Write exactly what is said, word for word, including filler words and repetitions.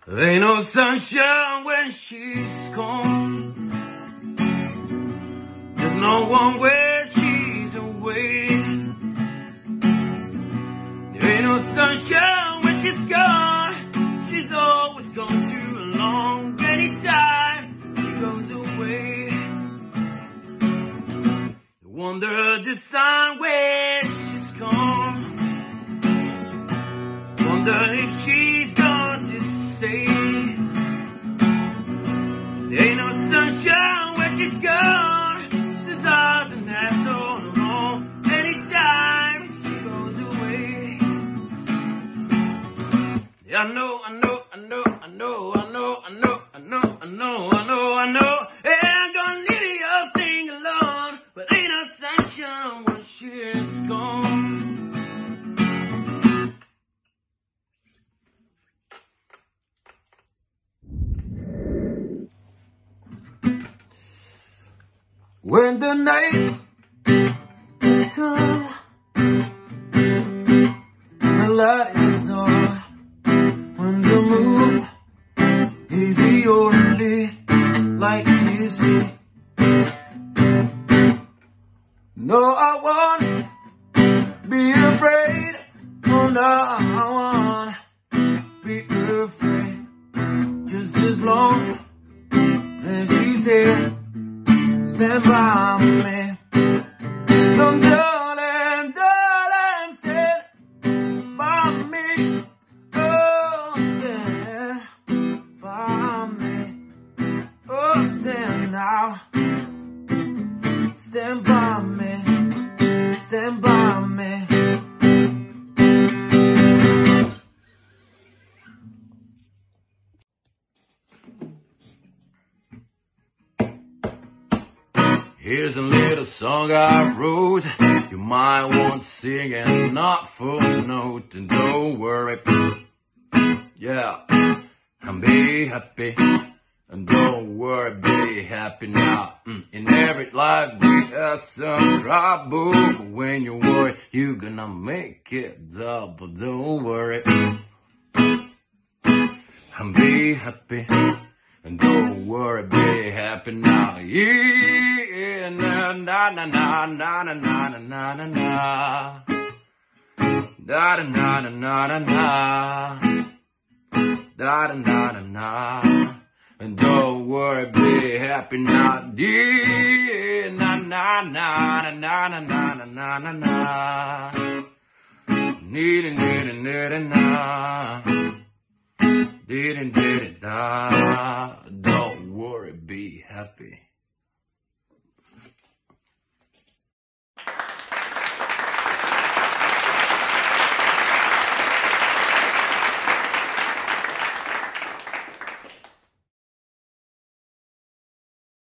There ain't no sunshine when she's gone. There's no one where she's away. There ain't no sunshine when she's gone. She's always gone too long. Anytime she goes away, I wonder this time where she's gone. Wonder if she's gone to stay. There ain't no sunshine when she's gone. There's ours and that's all alone. Anytime she goes away. Yeah, I know, I know, I know, I know, I know, I know, I know, I know, I know, I know. Yeah, I'm gonna leave your thing alone. But ain't no sunshine when she's gone. When the night is come, the light is on. When the moon is the only light you see. No, I won't be afraid. Oh no, I won't be afraid. Just as long as she's there. Stand by me. So darling, darling, stand by me. Oh, stand by me. Oh, stand now. Stand by me. Stand by me. Here's a little song I wrote. You might want to sing and not full note. And don't worry, yeah, and be happy. And don't worry, be happy now. Mm. In every life we have some trouble, but when you worry, you're gonna make it double. Don't worry, and be happy. And don't worry, be happy now. Yeah, na na na na na na na na na na. Da da na na na na na. Da da na na na. And don't worry, be happy now. Yeah, na na na na na na na na na na. Need it, need it, need it now. Didn't did it, nah. Don't worry, be happy.